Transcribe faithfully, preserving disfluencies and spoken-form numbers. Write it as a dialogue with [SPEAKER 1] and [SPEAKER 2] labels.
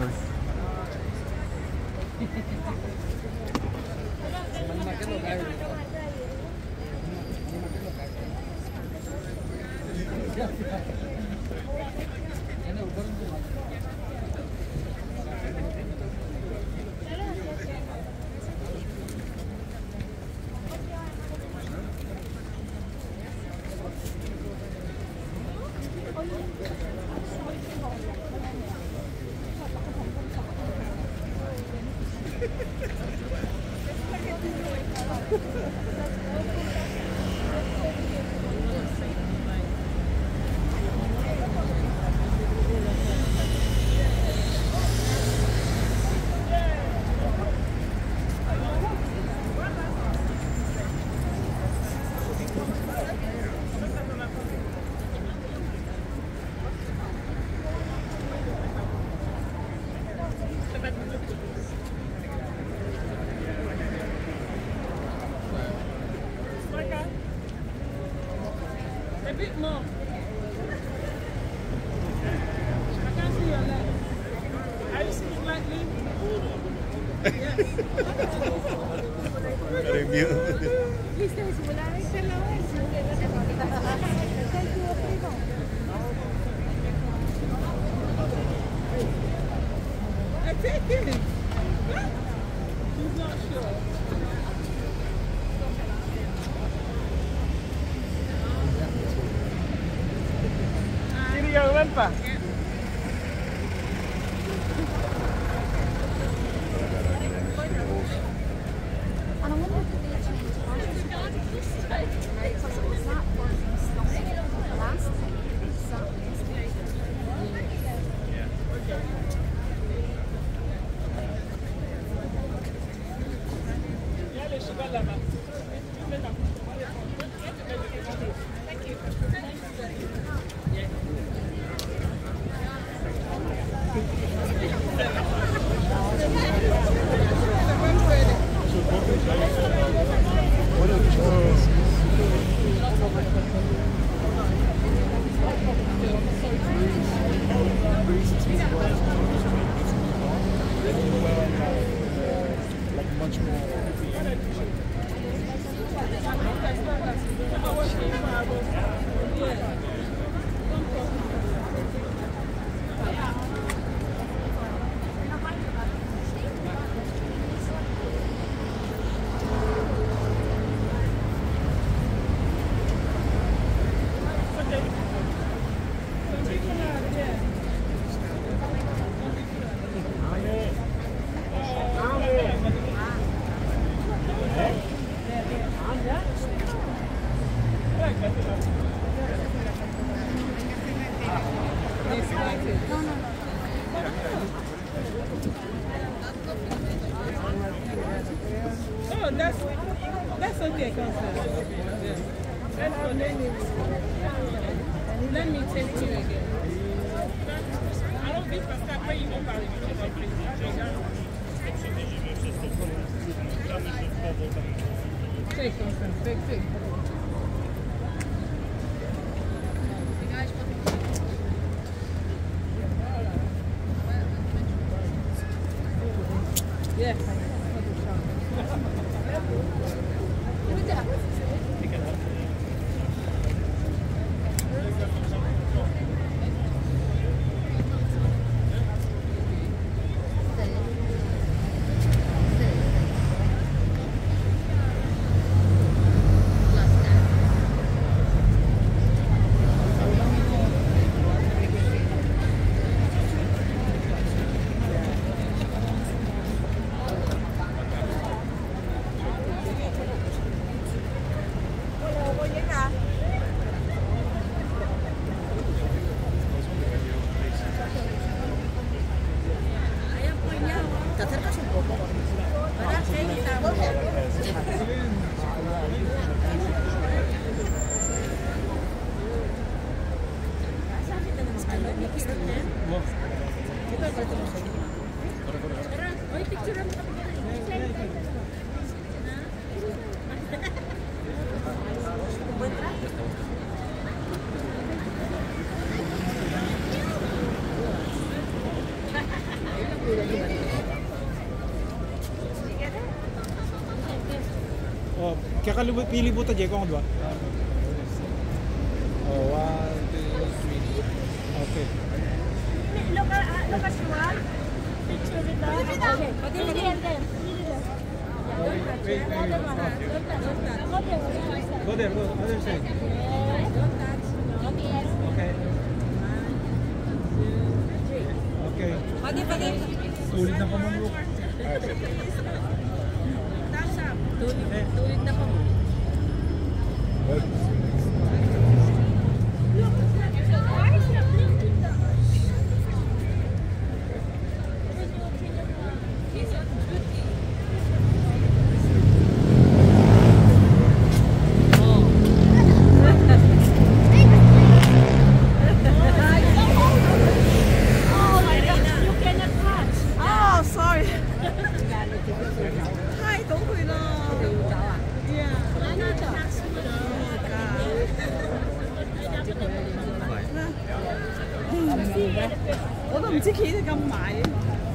[SPEAKER 1] Sorry.
[SPEAKER 2] A bit more. I can't see your leg. Are you sitting slightly? Yes.
[SPEAKER 3] He says, will I tell you? Thank you, Primo.
[SPEAKER 2] I take it. She's not sure.
[SPEAKER 1] Ven pa.
[SPEAKER 3] And I wonder if they changed prices because it was that working stuff last time.
[SPEAKER 2] Oh, that's that's okay, Constance. Yeah. Let's go. Let me take you again. I don't think that's that way you go back. Take, Constance. Take, take. Yeah.
[SPEAKER 4] Te acercas un poco. Ahora sí, estamos.
[SPEAKER 3] Hoy picture
[SPEAKER 4] ¿Encuentras?
[SPEAKER 1] Oh, kaya ka pili po ta Jeko ang dua. Oh, one, two, three. Okay.
[SPEAKER 2] Look at look at one. Picture with that. Okay. Pati pati.
[SPEAKER 1] Wait, wait, wait. Go there, go. Other side. Okay. Okay.
[SPEAKER 4] Pati, pati.
[SPEAKER 1] Sulit na pamamulok.
[SPEAKER 4] Tulit, tulit na po.
[SPEAKER 2] Tôi không biết 佢哋咁埋。